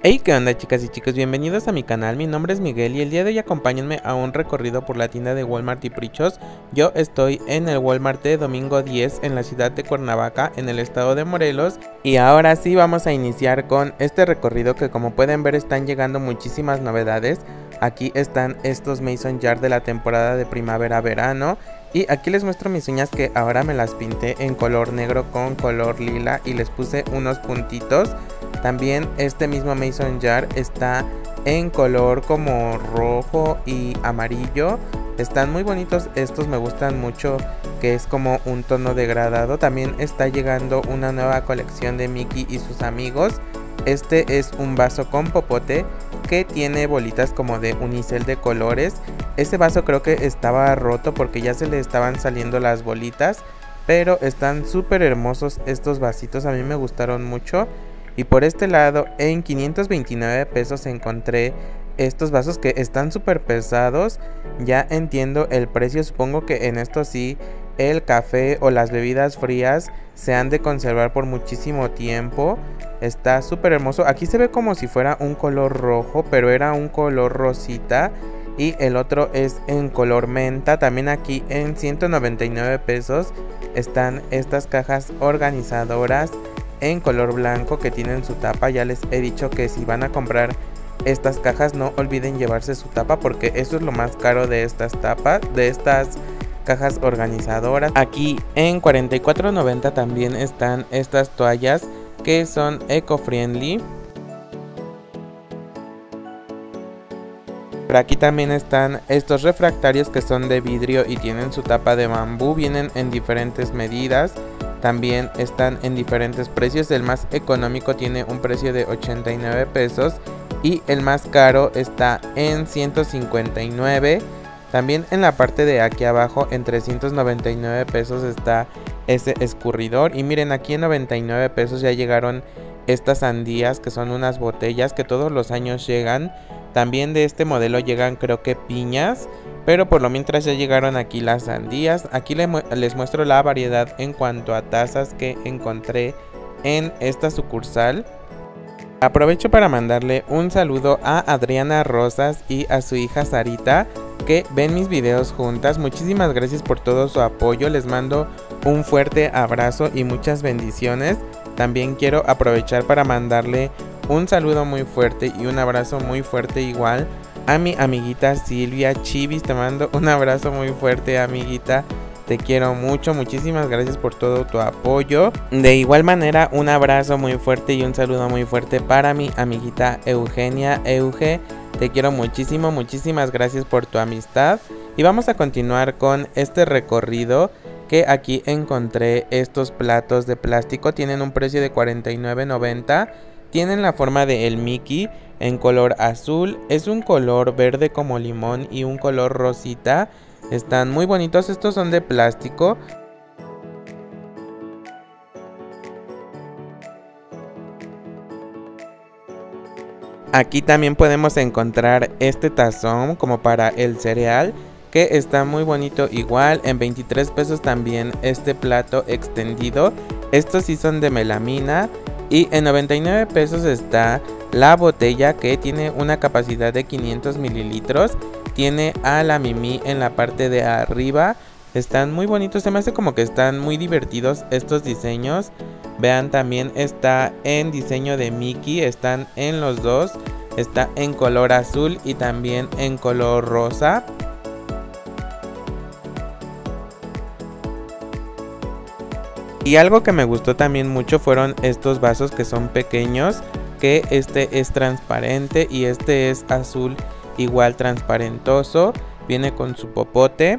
Hey, ¿qué onda, chicas y chicos? Bienvenidos a mi canal. Mi nombre es Miguel y el día de hoy acompáñenme a un recorrido por la tienda de Walmart y Prichos. Yo estoy en el Walmart de Domingo 10 en la ciudad de Cuernavaca, en el estado de Morelos. Y ahora sí vamos a iniciar con este recorrido que, como pueden ver, están llegando muchísimas novedades. Aquí están estos Mason Jar de la temporada de primavera-verano. Y aquí les muestro mis uñas que ahora me las pinté en color negro con color lila y les puse unos puntitos. También este mismo Mason Jar está en color como rojo y amarillo. Están muy bonitos, estos me gustan mucho, que es como un tono degradado. También está llegando una nueva colección de Mickey y sus amigos. Este es un vaso con popote que tiene bolitas como de unicel de colores. Este vaso creo que estaba roto porque ya se le estaban saliendo las bolitas, pero están súper hermosos estos vasitos, a mí me gustaron mucho. Y por este lado en 529 pesos encontré estos vasos que están súper pesados. Ya entiendo el precio, supongo que en esto sí el café o las bebidas frías se han de conservar por muchísimo tiempo. Está súper hermoso. Aquí se ve como si fuera un color rojo, pero era un color rosita. Y el otro es en color menta. También aquí en 199 pesos están estas cajas organizadoras en color blanco que tienen su tapa. Ya les he dicho que si van a comprar estas cajas no olviden llevarse su tapa, porque eso es lo más caro de estas tapas, de estas cajas organizadoras. Aquí en 44.90 también están estas toallas que son eco-friendly. Por aquí también están estos refractarios que son de vidrio y tienen su tapa de bambú. Vienen en diferentes medidas. También están en diferentes precios. El más económico tiene un precio de 89 pesos y el más caro está en 159. También en la parte de aquí abajo en 399 pesos está ese escurridor. Y miren, aquí en 99 pesos ya llegaron estas sandías, que son unas botellas que todos los años llegan. También de este modelo llegan creo que piñas, pero por lo mientras ya llegaron aquí las sandías. Aquí les muestro la variedad en cuanto a tazas que encontré en esta sucursal. Aprovecho para mandarle un saludo a Adriana Rosas y a su hija Sarita, que ven mis videos juntas. Muchísimas gracias por todo su apoyo. Les mando un fuerte abrazo y muchas bendiciones. También quiero aprovechar para mandarle un saludo muy fuerte y un abrazo muy fuerte igual a mi amiguita Silvia Chivis. Te mando un abrazo muy fuerte, amiguita. Te quiero mucho, muchísimas gracias por todo tu apoyo. De igual manera, un abrazo muy fuerte y un saludo muy fuerte para mi amiguita Eugenia. Euge, te quiero muchísimo, muchísimas gracias por tu amistad. Y vamos a continuar con este recorrido, que aquí encontré estos platos de plástico. Tienen un precio de $49.90. Tienen la forma de el Mickey en color azul. Es un color verde como limón y un color rosita. Están muy bonitos. Estos son de plástico. Aquí también podemos encontrar este tazón como para el cereal, que está muy bonito igual. En 23 pesos también este plato extendido. Estos sí son de melamina. Y en 99 pesos está la botella, que tiene una capacidad de 500 mililitros. Tiene a la Mimi en la parte de arriba. Están muy bonitos, se me hace como que están muy divertidos estos diseños. Vean, también está en diseño de Mickey, están en los dos. Está en color azul y también en color rosa. Y algo que me gustó también mucho fueron estos vasos que son pequeños, que este es transparente y este es azul igual transparentoso. Viene con su popote.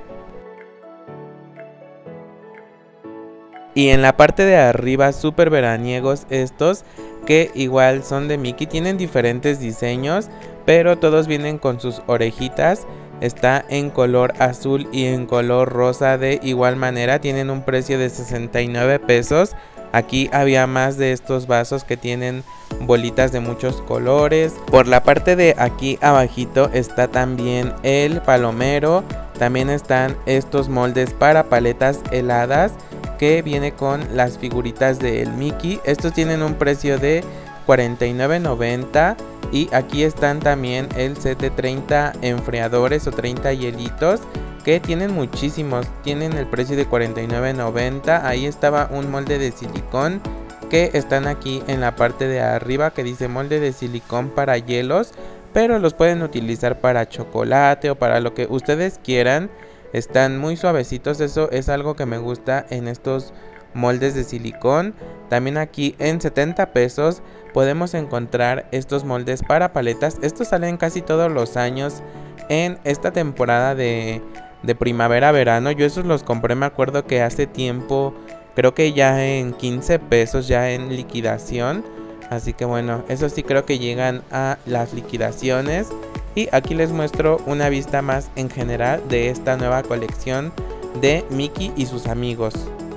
Y en la parte de arriba súper veraniegos estos, que igual son de Mickey. Tienen diferentes diseños, pero todos vienen con sus orejitas. Está en color azul y en color rosa de igual manera. Tienen un precio de 69 pesos. Aquí había más de estos vasos que tienen bolitas de muchos colores. Por la parte de aquí abajito está también el palomero. También están estos moldes para paletas heladas, que viene con las figuritas del Mickey. Estos tienen un precio de $49.90. Y aquí están también el set de 30 enfriadores o 30 hielitos, que tienen muchísimos, tienen el precio de $49.90. Ahí estaba un molde de silicón que están aquí en la parte de arriba, que dice molde de silicón para hielos, pero los pueden utilizar para chocolate o para lo que ustedes quieran. Están muy suavecitos, eso es algo que me gusta en estos moldes de silicón. También aquí en 70 pesos podemos encontrar estos moldes para paletas. Estos salen casi todos los años en esta temporada de primavera-verano. Yo esos los compré, me acuerdo que hace tiempo, creo que ya en 15 pesos, ya en liquidación. Así que bueno, eso sí creo que llegan a las liquidaciones. Y aquí les muestro una vista más en general de esta nueva colección de Mickey y sus amigos.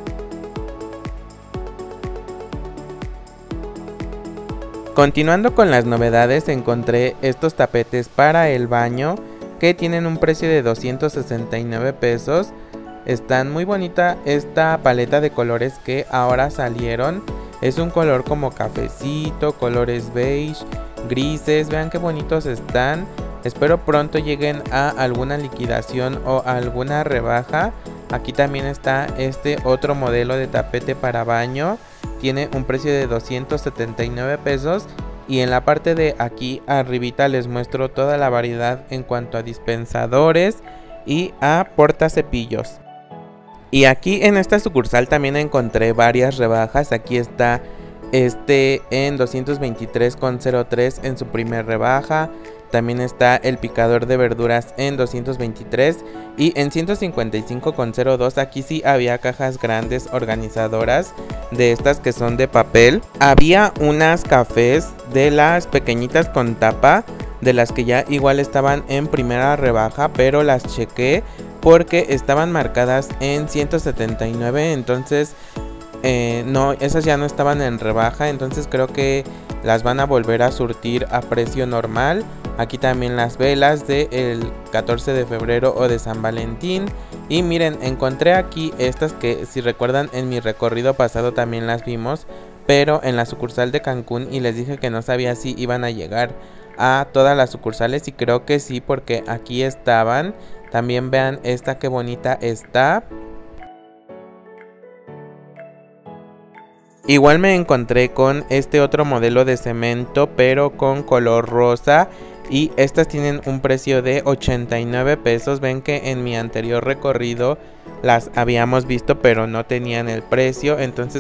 Continuando con las novedades, encontré estos tapetes para el baño que tienen un precio de 269 pesos. Están muy bonita esta paleta de colores que ahora salieron. Es un color como cafecito, colores beige, grises. Vean qué bonitos están. Espero pronto lleguen a alguna liquidación o a alguna rebaja. Aquí también está este otro modelo de tapete para baño. Tiene un precio de 279 pesos. Y en la parte de aquí arribita les muestro toda la variedad en cuanto a dispensadores y a portacepillos. Y aquí en esta sucursal también encontré varias rebajas. Aquí está este en 223,03 en su primer rebaja. También está el picador de verduras en 223 y en 155,02. Aquí sí había cajas grandes organizadoras de estas que son de papel. Había unas cafés de las pequeñitas con tapa, de las que ya igual estaban en primera rebaja, pero las chequé porque estaban marcadas en 179. Entonces no, esas ya no estaban en rebaja. Entonces creo que las van a volver a surtir a precio normal. Aquí también las velas del 14 de febrero o de San Valentín. Y miren, encontré aquí estas que, si recuerdan, en mi recorrido pasado también las vimos, pero en la sucursal de Cancún, y les dije que no sabía si iban a llegar a todas las sucursales, y creo que sí, porque aquí estaban. También vean esta que bonita está. Igual me encontré con este otro modelo de cemento, pero con color rosa. Y estas tienen un precio de 89 pesos. Ven que en mi anterior recorrido las habíamos visto, pero no tenían el precio. Entonces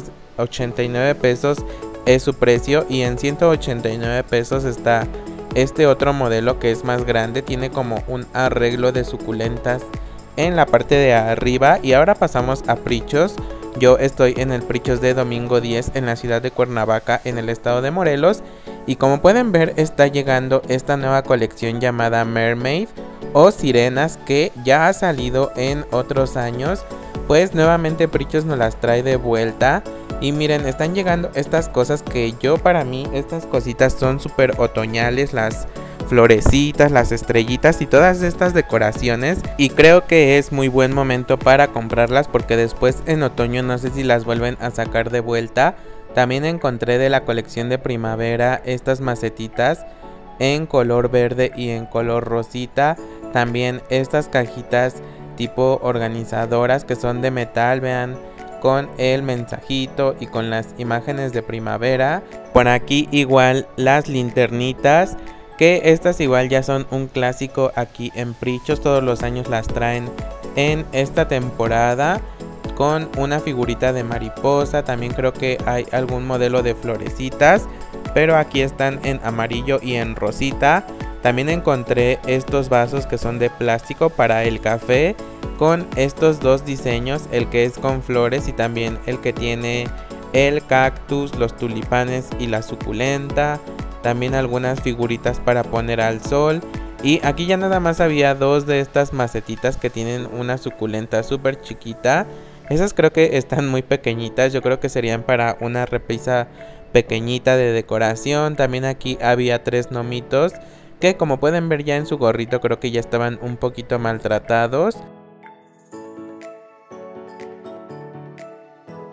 89 pesos es su precio. Y en 189 pesos está este otro modelo que es más grande. Tiene como un arreglo de suculentas en la parte de arriba. Y ahora pasamos a Prichos. Yo estoy en el Prichos de Domingo 10 en la ciudad de Cuernavaca, en el estado de Morelos. Y como pueden ver, está llegando esta nueva colección llamada Mermaid o Sirenas, que ya ha salido en otros años. Pues nuevamente Prichos nos las trae de vuelta. Y miren, están llegando estas cosas que yo, para mí, estas cositas son súper otoñales. Las florecitas, las estrellitas y todas estas decoraciones, y creo que es muy buen momento para comprarlas porque después en otoño no sé si las vuelven a sacar de vuelta. También encontré de la colección de primavera estas macetitas en color verde y en color rosita. También estas cajitas tipo organizadoras que son de metal, vean, con el mensajito y con las imágenes de primavera. Por aquí igual las linternitas, que estas igual ya son un clásico aquí en Prichos. Todos los años las traen en esta temporada con una figurita de mariposa. También creo que hay algún modelo de florecitas, pero aquí están en amarillo y en rosita. También encontré estos vasos que son de plástico para el café, con estos dos diseños, el que es con flores y también el que tiene el cactus, los tulipanes y la suculenta. También algunas figuritas para poner al sol. Y aquí ya nada más había dos de estas macetitas que tienen una suculenta súper chiquita. Esas creo que están muy pequeñitas. Yo creo que serían para una repisa pequeñita de decoración. También aquí había tres gnomitos que, como pueden ver ya en su gorrito, creo que ya estaban un poquito maltratados.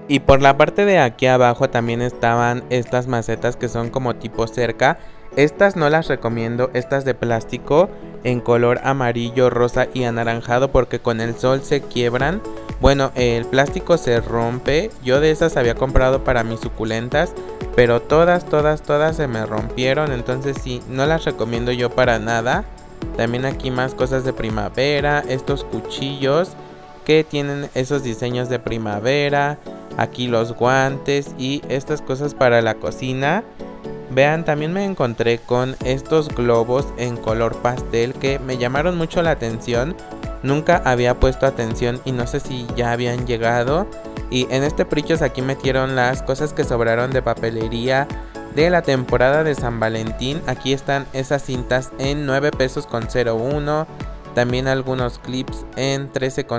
Y por la parte de aquí abajo también estaban estas macetas que son como tipo cerca. Estas no las recomiendo, estas de plástico en color amarillo, rosa y anaranjado, porque con el sol se quiebran. Bueno, el plástico se rompe. Yo de esas había comprado para mis suculentas, pero todas se me rompieron. Entonces sí, no las recomiendo yo para nada. También aquí más cosas de primavera, estos cuchillos que tienen esos diseños de primavera. Aquí los guantes y estas cosas para la cocina. Vean, también me encontré con estos globos en color pastel que me llamaron mucho la atención. Nunca había puesto atención y no sé si ya habían llegado. Y en este Prichos aquí metieron las cosas que sobraron de papelería de la temporada de San Valentín. Aquí están esas cintas en 9 pesos con 01. También algunos clips en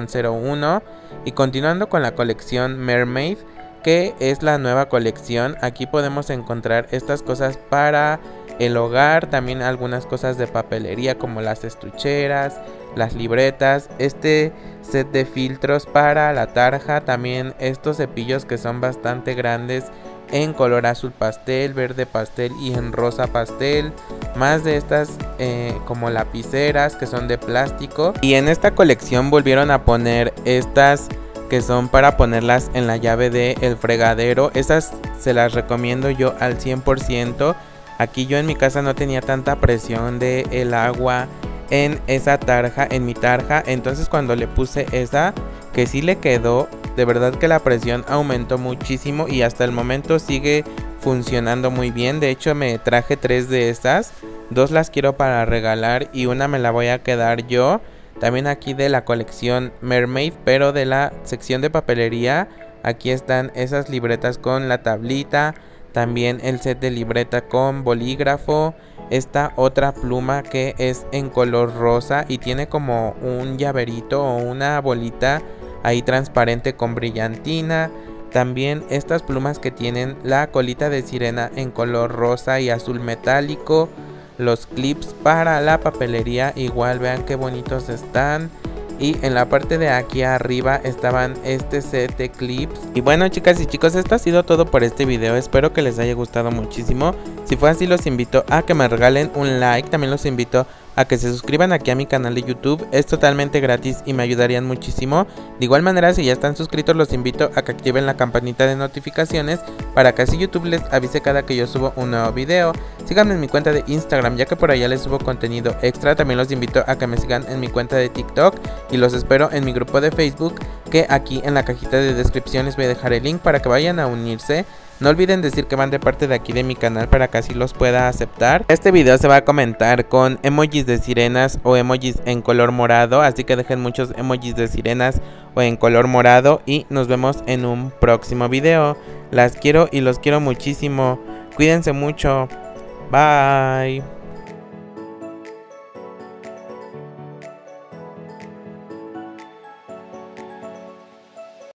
13,01. Y continuando con la colección Mermaid, que es la nueva colección, aquí podemos encontrar estas cosas para el hogar, también algunas cosas de papelería como las estucheras, las libretas, este set de filtros para la tarja, también estos cepillos que son bastante grandes en color azul pastel, verde pastel y en rosa pastel, más de estas como lapiceras que son de plástico. Y en esta colección volvieron a poner estas que son para ponerlas en la llave del fregadero. Esas se las recomiendo yo al 100%. Aquí yo en mi casa no tenía tanta presión de el agua en esa tarja, en mi tarja. Entonces cuando le puse esa, que sí le quedó, de verdad que la presión aumentó muchísimo y hasta el momento sigue funcionando muy bien. De hecho me traje 3 de esas, 2 las quiero para regalar y una me la voy a quedar yo. También aquí de la colección Mermaid, pero de la sección de papelería, aquí están esas libretas con la tablita, también el set de libreta con bolígrafo, esta otra pluma que es en color rosa y tiene como un llaverito o una bolita ahí transparente con brillantina. También estas plumas que tienen la colita de sirena en color rosa y azul metálico. Los clips para la papelería, igual vean qué bonitos están. Y en la parte de aquí arriba estaban este set de clips. Y bueno, chicas y chicos, esto ha sido todo por este video. Espero que les haya gustado muchísimo. Si fue así, los invito a que me regalen un like. También los invito a que se suscriban aquí a mi canal de YouTube. Es totalmente gratis y me ayudarían muchísimo. De igual manera, si ya están suscritos, los invito a que activen la campanita de notificaciones para que así YouTube les avise cada que yo subo un nuevo video. Síganme en mi cuenta de Instagram, ya que por allá les subo contenido extra. También los invito a que me sigan en mi cuenta de TikTok y los espero en mi grupo de Facebook, que aquí en la cajita de descripción les voy a dejar el link para que vayan a unirse. No olviden decir que van de parte de aquí de mi canal para que así los pueda aceptar. Este video se va a comentar con emojis de sirenas o emojis en color morado, así que dejen muchos emojis de sirenas o en color morado y nos vemos en un próximo video. Las quiero y los quiero muchísimo. Cuídense mucho. Bye.